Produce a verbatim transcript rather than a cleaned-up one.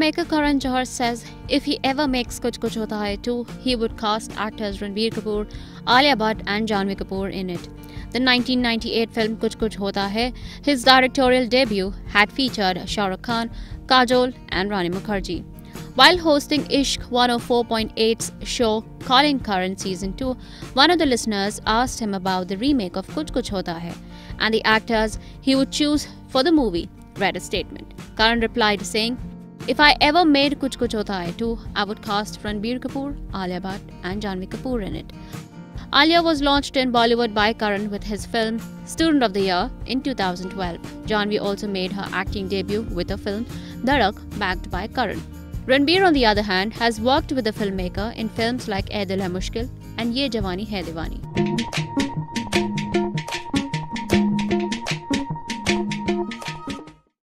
Filmmaker Karan Johar says if he ever makes Kuch Kuch Hota Hai two, he would cast actors Ranbir Kapoor, Alia Bhatt and Janhvi Kapoor in it. The nineteen ninety-eight film Kuch Kuch Hota Hai, his directorial debut, had featured Shah Rukh Khan, Kajol and Rani Mukerji. While hosting Ishq one oh four point eight's show Calling Karan Season two, one of the listeners asked him about the remake of Kuch Kuch Hota Hai and the actors he would choose for the movie, read a statement. Karan replied saying, "If I ever made Kuch Kuch Hota Hai two, I would cast Ranbir Kapoor, Alia Bhatt and Janhvi Kapoor in it." Alia was launched in Bollywood by Karan with his film Student of the Year in two thousand twelve. Janhvi also made her acting debut with a film Dhadak, backed by Karan. Ranbir, on the other hand, has worked with the filmmaker in films like Ae Dil Hai Mushkil and Ye Jawani Hai Diwani.